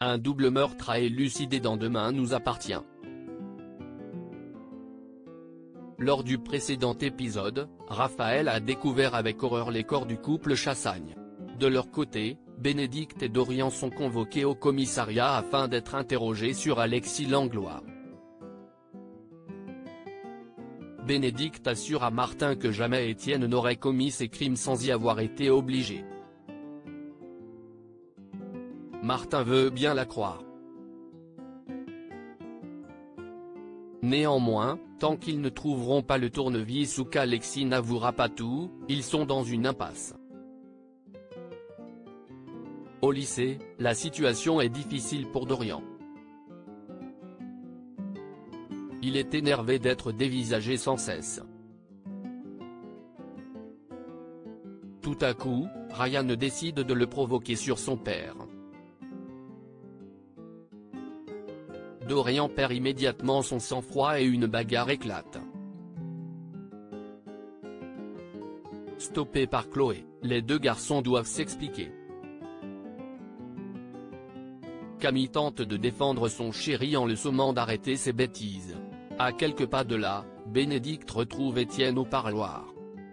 Un double meurtre a élucidé dans Demain nous appartient. Lors du précédent épisode, Raphaël a découvert avec horreur les corps du couple Chassagne. De leur côté, Bénédicte et Dorian sont convoqués au commissariat afin d'être interrogés sur Alexis Langlois. Bénédicte assure à Martin que jamais Étienne n'aurait commis ces crimes sans y avoir été obligé. Martin veut bien la croire. Néanmoins, tant qu'ils ne trouveront pas le tournevis ou qu'Alexis n'avouera pas tout, ils sont dans une impasse. Au lycée, la situation est difficile pour Dorian. Il est énervé d'être dévisagé sans cesse. Tout à coup, Ryan décide de le provoquer sur son père. Dorian perd immédiatement son sang-froid et une bagarre éclate. Stoppés par Chloé, les deux garçons doivent s'expliquer. Camille tente de défendre son chéri en le sommant d'arrêter ses bêtises. À quelques pas de là, Bénédicte retrouve Étienne au parloir.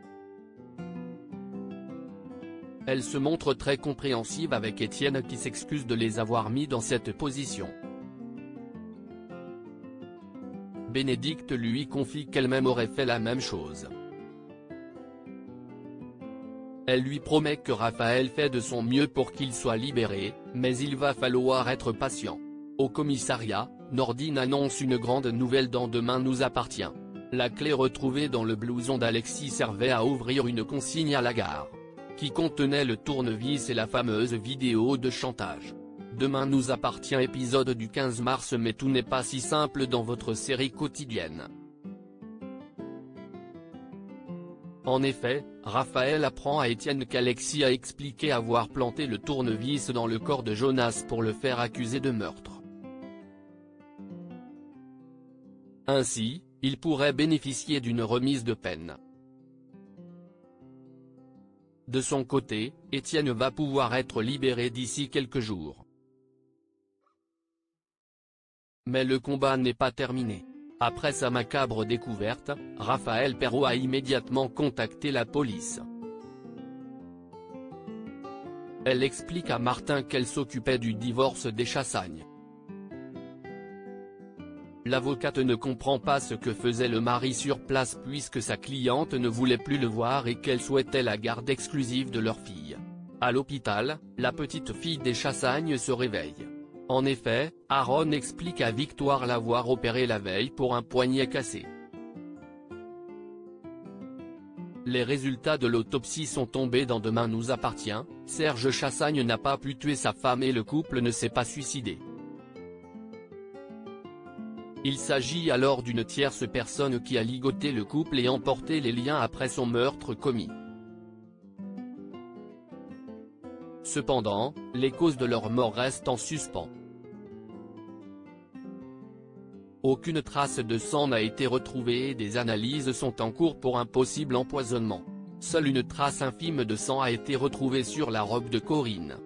Elle se montre très compréhensive avec Étienne qui s'excuse de les avoir mis dans cette position. Bénédicte lui confie qu'elle-même aurait fait la même chose. Elle lui promet que Raphaël fait de son mieux pour qu'il soit libéré, mais il va falloir être patient. Au commissariat, Nordine annonce une grande nouvelle dans Demain nous appartient. La clé retrouvée dans le blouson d'Alexis servait à ouvrir une consigne à la gare, qui contenait le tournevis et la fameuse vidéo de chantage. Demain nous appartient épisode du 15 mars. Mais tout n'est pas si simple dans votre série quotidienne. En effet, Raphaël apprend à Étienne qu'Alexis a expliqué avoir planté le tournevis dans le corps de Jonas pour le faire accuser de meurtre. Ainsi, il pourrait bénéficier d'une remise de peine. De son côté, Étienne va pouvoir être libéré d'ici quelques jours. Mais le combat n'est pas terminé. Après sa macabre découverte, Raphaël Perrault a immédiatement contacté la police. Elle explique à Martin qu'elle s'occupait du divorce des Chassagne. L'avocate ne comprend pas ce que faisait le mari sur place puisque sa cliente ne voulait plus le voir et qu'elle souhaitait la garde exclusive de leur fille. À l'hôpital, la petite fille des Chassagne se réveille. En effet, Aaron explique à Victoire l'avoir opéré la veille pour un poignet cassé. Les résultats de l'autopsie sont tombés dans Demain nous appartient, Serge Chassagne n'a pas pu tuer sa femme et le couple ne s'est pas suicidé. Il s'agit alors d'une tierce personne qui a ligoté le couple et emporté les liens après son meurtre commis. Cependant, les causes de leur mort restent en suspens. Aucune trace de sang n'a été retrouvée et des analyses sont en cours pour un possible empoisonnement. Seule une trace infime de sang a été retrouvée sur la robe de Corinne.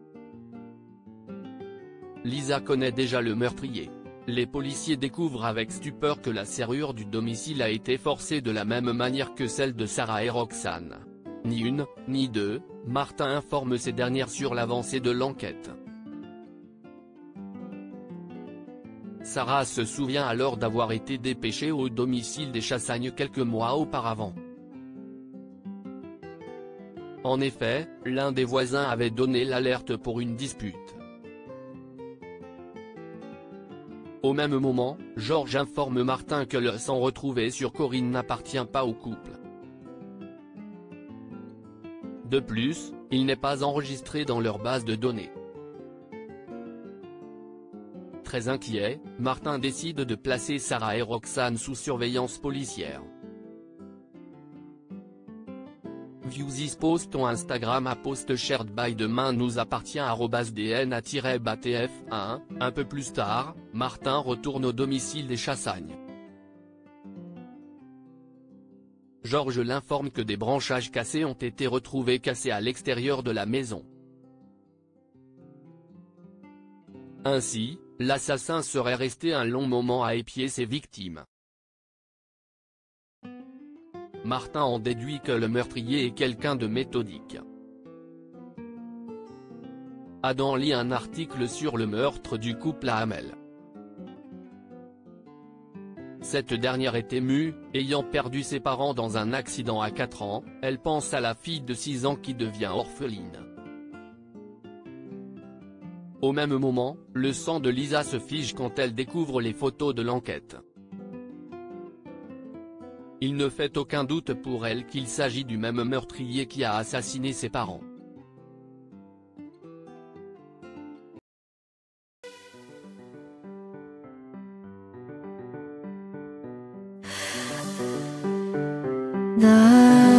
Lisa connaît déjà le meurtrier. Les policiers découvrent avec stupeur que la serrure du domicile a été forcée de la même manière que celle de Sarah et Roxane. Ni une, ni deux, Martin informe ces dernières sur l'avancée de l'enquête. Sarah se souvient alors d'avoir été dépêchée au domicile des Chassagne quelques mois auparavant. En effet, l'un des voisins avait donné l'alerte pour une dispute. Au même moment, Georges informe Martin que le sang retrouvé sur Corinne n'appartient pas au couple. De plus, il n'est pas enregistré dans leur base de données. Très inquiet, Martin décide de placer Sarah et Roxane sous surveillance policière. View this post on Instagram à post shared by Demain nous appartient @dna-batf1. Un peu plus tard, Martin retourne au domicile des Chassagne. Georges l'informe que des branchages cassés ont été retrouvés à l'extérieur de la maison. Ainsi, l'assassin serait resté un long moment à épier ses victimes. Martin en déduit que le meurtrier est quelqu'un de méthodique. Adam lit un article sur le meurtre du couple à Hamel. Cette dernière est émue, ayant perdu ses parents dans un accident à 4 ans, elle pense à la fille de 6 ans qui devient orpheline. Au même moment, le sang de Lisa se fige quand elle découvre les photos de l'enquête. Il ne fait aucun doute pour elle qu'il s'agit du même meurtrier qui a assassiné ses parents. 나